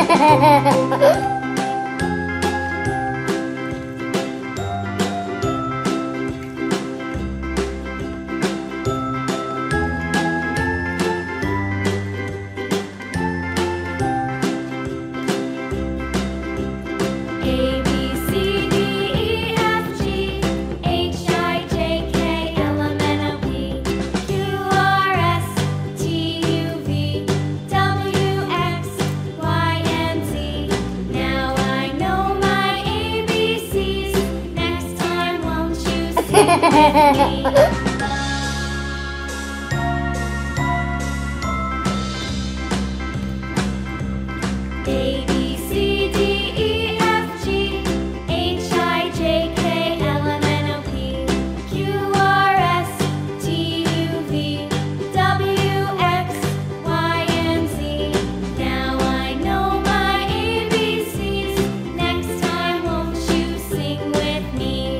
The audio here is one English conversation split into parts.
A, B, C, D, E, F, G, H, I, J, K, L, M, N, O, P, Q, R, S, T, U, V, W, X, Y, and Z. Now I know my ABCs. Next time, won't you sing with me?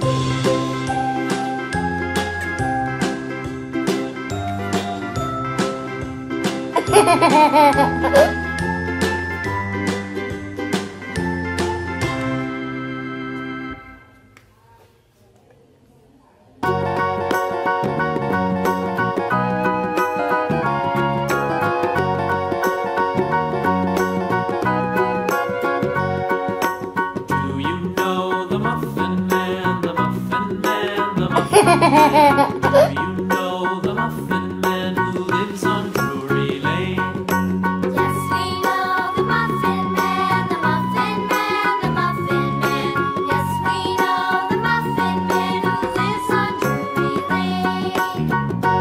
Do you know the Muffin Man, the Muffin Man, the Muffin Man? Do you know the Muffin Man who lives on Drury Lane? Yes, we know the Muffin Man, the Muffin Man, the Muffin Man. Yes, we know the Muffin Man who lives on Drury Lane.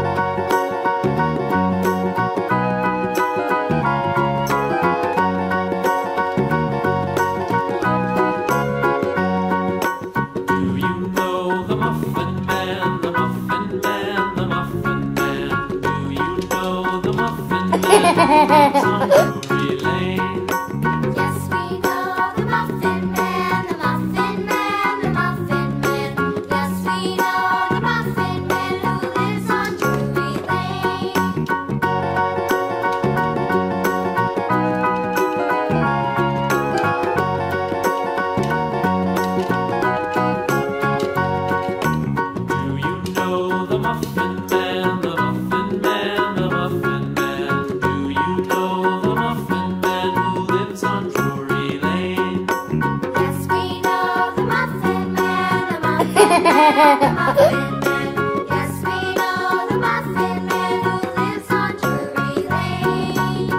Do you know the Muffin Man, the Muffin Man, the Muffin Man? Do you know the Muffin Man who lives on Drury Lane? Yes, we know the Muffin Man, the Muffin Man, the Muffin Man. Yes, we know the Muffin Man who lives on Drury Lane. Do you know the Muffin Man, the Muffin Man, the Muffin Man? Do you know the Muffin Man who lives on Drury Lane? Yes, we know the Muffin Man, the Muffin Man, the Muffin Man. Yes, we know the Muffin Man who lives on Drury Lane.